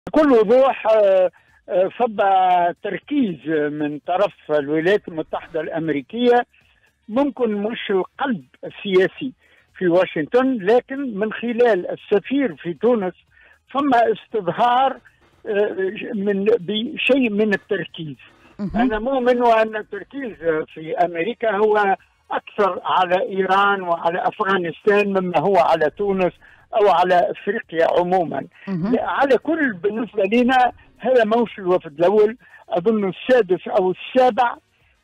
بكل وضوح صب تركيز من طرف الولايات المتحدة الأمريكية، ممكن مش القلب السياسي في واشنطن، لكن من خلال السفير في تونس ثم استظهار بشيء من التركيز. أنا مؤمن أن التركيز في أمريكا هو أكثر على إيران وعلى أفغانستان مما هو على تونس أو على أفريقيا عموما. على كل بالنسبة لنا هذا موش الوفد الأول، أظن السادس أو السابع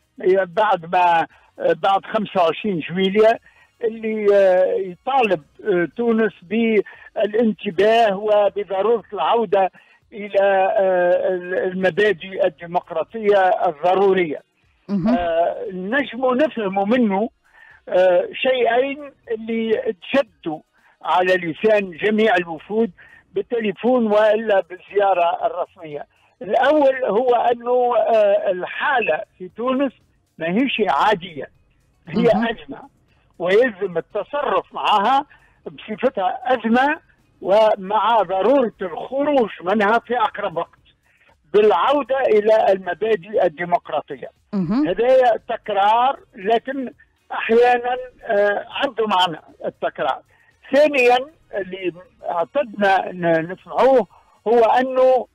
بعد 25 جويلية، اللي يطالب تونس بالانتباه وبضرورة العودة إلى المبادئ الديمقراطية الضرورية. نجم نفهم منه شيئين اللي تشدوا على لسان جميع الوفود بالتليفون وإلا بالزيارة الرسمية. الأول هو أنه الحالة في تونس ما هيش عادية، هي أزمة ويلزم التصرف معها بصفتها أزمة، ومع ضرورة الخروج منها في أقرب وقت بالعودة إلى المبادئ الديمقراطية. هذا تكرار، لكن أحيانا عنده معنى التكرار. ثانيا اللي اعتدنا نسمعوه هو أنه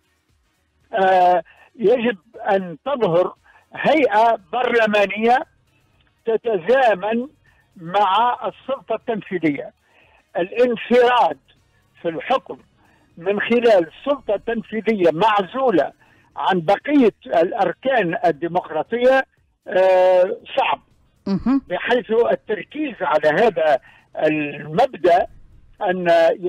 يجب أن تظهر هيئة برلمانية تتزامن مع السلطة التنفيذية. الانفراد في الحكم من خلال السلطة التنفيذية معزولة عن بقية الأركان الديمقراطية صعب، بحيث التركيز على هذا المبدأ أن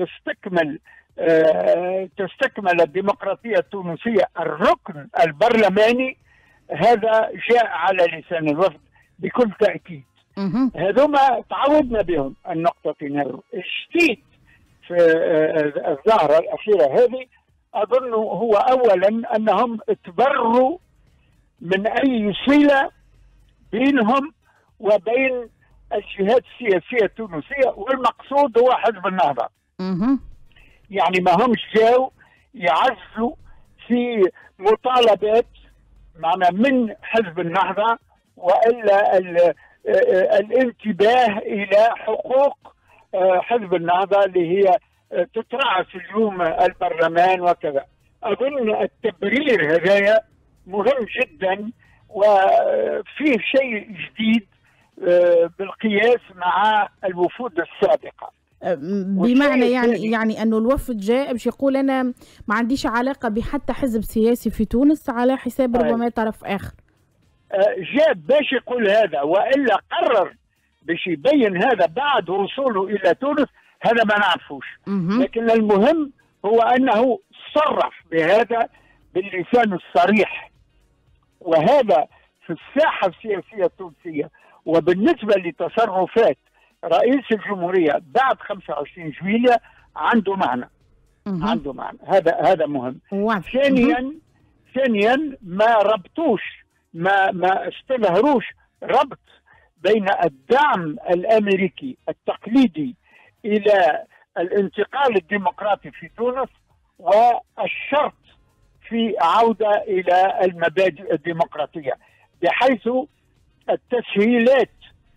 تستكمل الديمقراطية التونسية الركن البرلماني. هذا جاء على لسان الوفد بكل تأكيد. هذوما تعودنا بهم النقطتين. الجديد في الظاهرة الأخيرة هذه أظن هو أولا أنهم تبروا من أي صلة بينهم وبين الجهات السياسية التونسية، والمقصود هو حزب النهضة. يعني ما همش جاو يعزوا في مطالبات معنا من حزب النهضة، وإلا الانتباه إلى حقوق حزب النهضة اللي هي تترعى في اليوم البرلمان وكذا. أظن التبرير هذايا مهم جدا، وفيه شيء جديد بالقياس مع الوفود السابقة. بمعنى يعني انه الوفد جاء باش يقول انا ما عنديش علاقه بحتى حزب سياسي في تونس على حساب ربما طرف اخر. جاء باش يقول هذا، والا قرر باش يبين هذا بعد وصوله الى تونس، هذا ما نعرفوش. لكن المهم هو انه صرح بهذا باللسان الصريح، وهذا في الساحه السياسيه التونسيه. وبالنسبه لتصرفات رئيس الجمهورية بعد 25 جويلية عنده معنى. عنده معنى، هذا مهم. ثانيا ما ربطوش، ما استظهروش ربط بين الدعم الأمريكي التقليدي إلى الانتقال الديمقراطي في تونس والشرط في عودة إلى المبادئ الديمقراطية، بحيث التسهيلات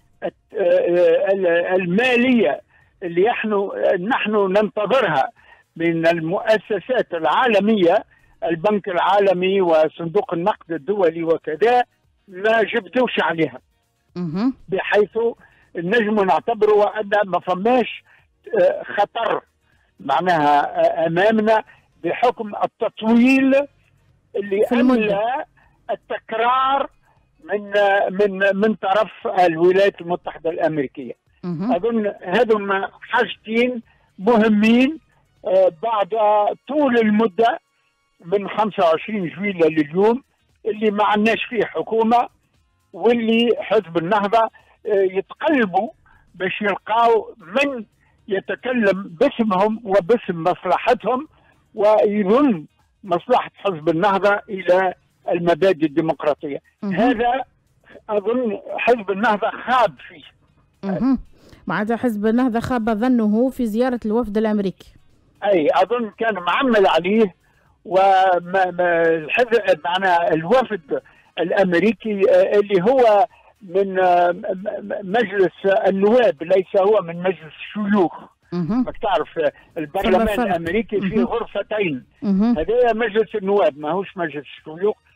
المالية اللي نحن ننتظرها من المؤسسات العالمية، البنك العالمي وصندوق النقد الدولي وكذا، ما جبدوش عليها، بحيث نجم نعتبره أن ما فماش خطر معناها أمامنا بحكم التطويل اللي أملى التكرار من طرف الولايات المتحدة الأمريكية. أظن هذم حاجتين مهمين بعد طول المدة من 25 جويلية لليوم اللي ما عندناش فيه حكومة، واللي حزب النهضة يتقلبوا باش يلقاو من يتكلم باسمهم وباسم مصلحتهم ويضم مصلحة حزب النهضة إلى المبادئ الديمقراطية. هذا أظن حزب النهضة خاب فيه. معناتها حزب النهضة خاب ظنه في زيارة الوفد الأمريكي. أي أظن كان معمل عليه والحزب معناها الوفد الامريكي اللي هو من مجلس النواب، ليس هو من مجلس الشيوخ. ماك تعرف البرلمان الامريكي فيه غرفتين، هذا مجلس النواب ماهوش مجلس الشيوخ.